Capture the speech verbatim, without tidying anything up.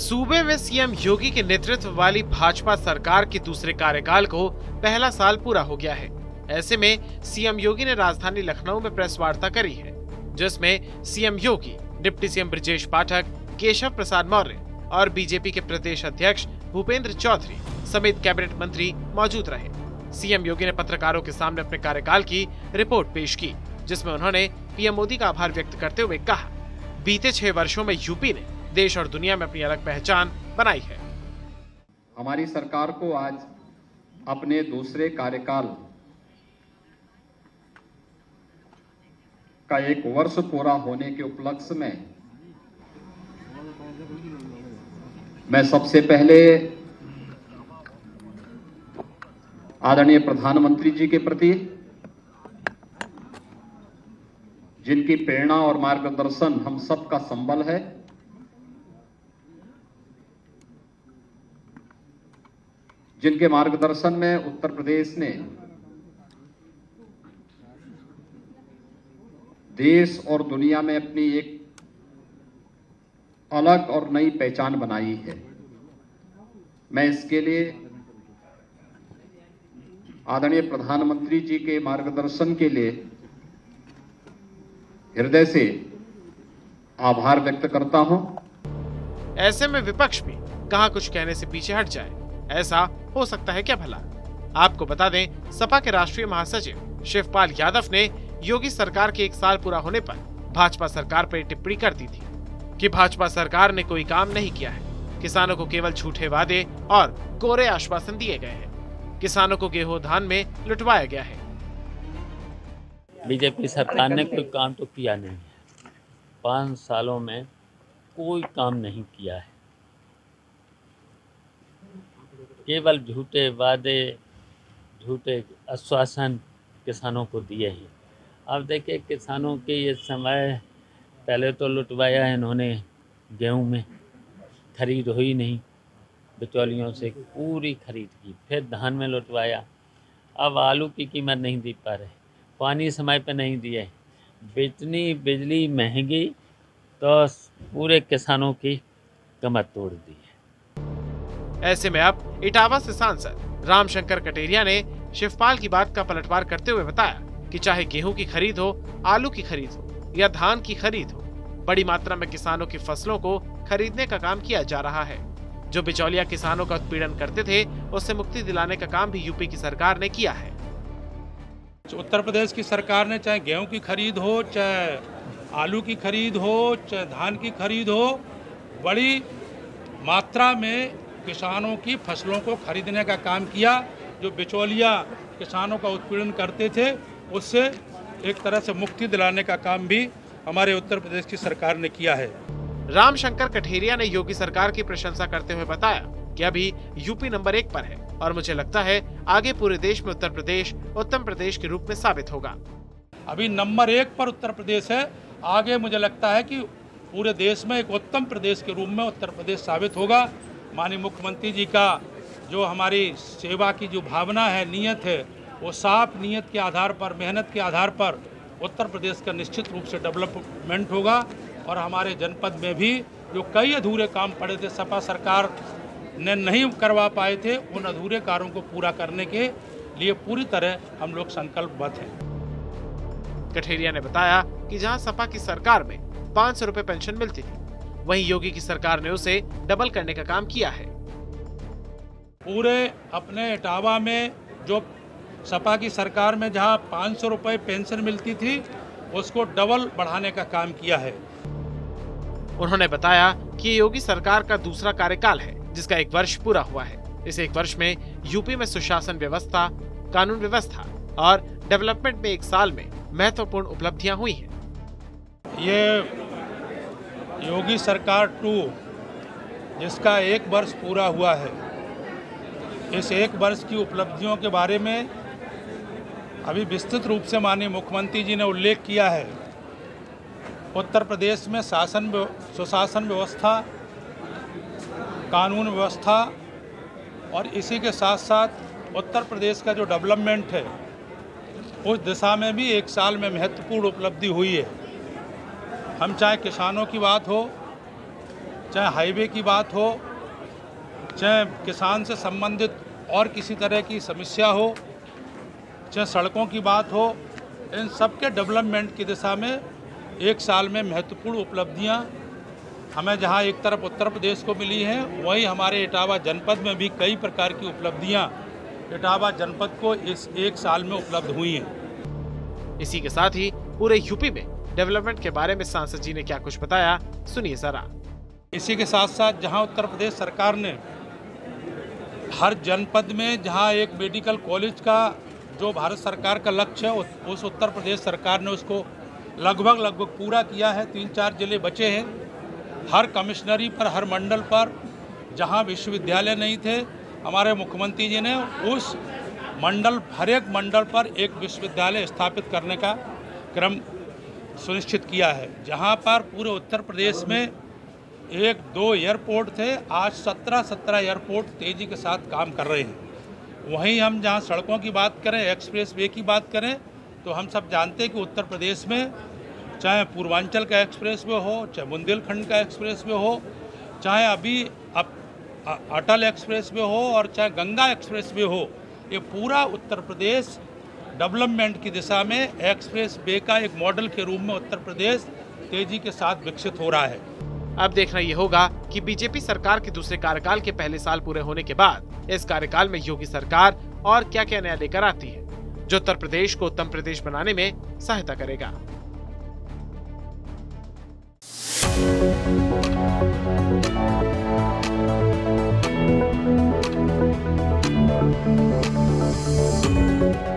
सूबे में सीएम योगी के नेतृत्व वाली भाजपा सरकार के दूसरे कार्यकाल को पहला साल पूरा हो गया है। ऐसे में सीएम योगी ने राजधानी लखनऊ में प्रेस वार्ता करी है, जिसमें CM Yogi, deputy CM Brajesh Pathak, Keshav Prasad Maurya और बीजेपी के प्रदेश अध्यक्ष भूपेंद्र चौधरी समेत कैबिनेट मंत्री मौजूद रहे। सीएम योगी ने पत्रकारों के सामने अपने कार्यकाल की रिपोर्ट पेश की, जिसमें उन्होंने पीएम मोदी का आभार व्यक्त करते हुए कहा, बीते छह वर्षों में यूपी ने देश और दुनिया में अपनी अलग पहचान बनाई है। हमारी सरकार को आज अपने दूसरे कार्यकाल का एक वर्ष पूरा होने के उपलक्ष्य में मैं सबसे पहले आदरणीय प्रधानमंत्री जी के प्रति, जिनकी प्रेरणा और मार्गदर्शन हम सबका संबल है, जिनके मार्गदर्शन में उत्तर प्रदेश ने देश और दुनिया में अपनी एक अलग और नई पहचान बनाई है। मैं इसके लिए आदरणीय प्रधानमंत्री जी के मार्गदर्शन के लिए हृदय से आभार व्यक्त करता हूं। ऐसे में विपक्ष भी कहां कुछ कहने से पीछे हट जाए, ऐसा हो सकता है क्या भला? आपको बता दें, सपा के राष्ट्रीय महासचिव शिवपाल यादव ने योगी सरकार के एक साल पूरा होने पर भाजपा सरकार पर टिप्पणी कर दी थी कि भाजपा सरकार ने कोई काम नहीं किया है। किसानों को केवल झूठे वादे और कोरे आश्वासन दिए गए हैं। किसानों को गेहूं धान में लुटवाया गया है। बीजेपी सरकार ने कोई काम तो किया नहीं है। पाँच सालों में कोई काम नहीं किया है। केवल झूठे वादे, झूठे आश्वासन किसानों को दिए हैं। अब देखिए, किसानों के ये समय पहले तो लुटवाया है इन्होंने, गेहूं में खरीद हुई नहीं, बिचौलियों से पूरी खरीद की, फिर धान में लुटवाया। अब आलू की कीमत नहीं दी पा रहे, पानी समय पे नहीं दिए, बिजली बिजली महंगी, तो पूरे किसानों की कमर तोड़ दी है। ऐसे में अब इटावा से सांसद रामशंकर कटेरिया ने शिवपाल की बात का पलटवार करते हुए बताया कि चाहे गेहूं की खरीद हो, आलू की खरीद हो या धान की खरीद हो, बड़ी मात्रा में किसानों की फसलों को खरीदने का काम किया जा रहा है। जो बिचौलिया किसानों का उत्पीड़न करते थे, उससे मुक्ति दिलाने का काम भी यूपी की सरकार ने किया है। उत्तर प्रदेश की सरकार ने चाहे गेहूं की खरीद हो, चाहे आलू की खरीद हो, चाहे धान की खरीद हो, बड़ी मात्रा में किसानों की फसलों को खरीदने का काम किया। जो बिचौलिया किसानों का उत्पीड़न करते थे, उससे एक तरह से मुक्ति दिलाने का काम भी हमारे उत्तर प्रदेश की सरकार ने किया है। रामशंकर कठेरिया ने योगी सरकार की प्रशंसा करते हुए बताया कि अभी यूपी नंबर एक पर है और मुझे लगता है आगे पूरे देश में उत्तर प्रदेश उत्तम प्रदेश के रूप में साबित होगा। अभी नंबर एक पर उत्तर प्रदेश है, आगे मुझे लगता है कि पूरे देश में एक उत्तम प्रदेश के रूप में उत्तर प्रदेश साबित होगा। माननीय मुख्यमंत्री जी का जो हमारी सेवा की जो भावना है, नीयत है, वो साफ नीयत के आधार पर, मेहनत के आधार पर उत्तर प्रदेश का निश्चित रूप से डेवलपमेंट होगा। और हमारे जनपद में भी जो कई अधूरे काम पड़े थे, सपा सरकार ने नहीं करवा पाए थे, उन अधूरे कार्यों को पूरा करने के लिए पूरी तरह हम लोग संकल्पबद्ध हैं। कठेरिया ने बताया कि जहां सपा की सरकार में पाँच सौ रुपए पेंशन मिलती थी, वहीं योगी की सरकार ने उसे डबल करने का काम किया है। पूरे अपने इटावा में जो सपा की सरकार में जहां पाँच सौ रुपए पेंशन मिलती थी, उसको डबल बढ़ाने का काम किया है। उन्होंने बताया कि योगी सरकार का दूसरा कार्यकाल है, जिसका एक वर्ष पूरा हुआ है। इस एक वर्ष में यूपी में सुशासन व्यवस्था, कानून व्यवस्था और डेवलपमेंट में एक साल में महत्वपूर्ण उपलब्धियां हुई हैं। ये योगी सरकार टू, जिसका एक वर्ष पूरा हुआ है, इस एक वर्ष की उपलब्धियों के बारे में अभी विस्तृत रूप से माननीय मुख्यमंत्री जी ने उल्लेख किया है। उत्तर प्रदेश में शासन सुशासन व्यवस्था, कानून व्यवस्था और इसी के साथ साथ उत्तर प्रदेश का जो डेवलपमेंट है, उस दिशा में भी एक साल में महत्वपूर्ण उपलब्धि हुई है। हम चाहे किसानों की बात हो, चाहे हाईवे की बात हो, चाहे किसान से संबंधित और किसी तरह की समस्या हो, चाहे सड़कों की बात हो, इन सब के डेवलपमेंट की दिशा में एक साल में महत्वपूर्ण उपलब्धियां हमें जहां एक तरफ उत्तर प्रदेश को मिली हैं, वहीं हमारे इटावा जनपद में भी कई प्रकार की उपलब्धियां इटावा जनपद को इस एक साल में उपलब्ध हुई हैं। इसी के साथ ही पूरे यूपी में डेवलपमेंट के बारे में सांसद जी ने क्या कुछ बताया, सुनिए जरा। इसी के साथ साथ जहां उत्तर प्रदेश सरकार ने हर जनपद में जहां एक मेडिकल कॉलेज का जो भारत सरकार का लक्ष्य है, उस उत्तर प्रदेश सरकार ने उसको लगभग लगभग पूरा किया है। तीन चार जिले बचे हैं। हर कमिश्नरी पर, हर मंडल पर जहां विश्वविद्यालय नहीं थे, हमारे मुख्यमंत्री जी ने उस मंडल हर एक मंडल पर एक विश्वविद्यालय स्थापित करने का क्रम सुनिश्चित किया है। जहां पर पूरे उत्तर प्रदेश में एक दो एयरपोर्ट थे, आज सत्रह सत्रह एयरपोर्ट तेज़ी के साथ काम कर रहे हैं। वहीं हम जहां सड़कों की बात करें, एक्सप्रेस वे की बात करें, तो हम सब जानते हैं कि उत्तर प्रदेश में चाहे पूर्वांचल का एक्सप्रेस वे हो, चाहे बुंदेलखंड का एक्सप्रेस वे हो, चाहे अभी अब अटल एक्सप्रेस वे हो और चाहे गंगा एक्सप्रेस वे हो, ये पूरा उत्तर प्रदेश डेवलपमेंट की दिशा में एक्सप्रेस वे का एक मॉडल के रूप में उत्तर प्रदेश तेजी के साथ विकसित हो रहा है। अब देखना ये होगा कि बीजेपी सरकार के दूसरे कार्यकाल के पहले साल पूरे होने के बाद इस कार्यकाल में योगी सरकार और क्या क्या नया लेकर आती है, जो उत्तर प्रदेश को उत्तम प्रदेश बनाने में सहायता करेगा। Thank you.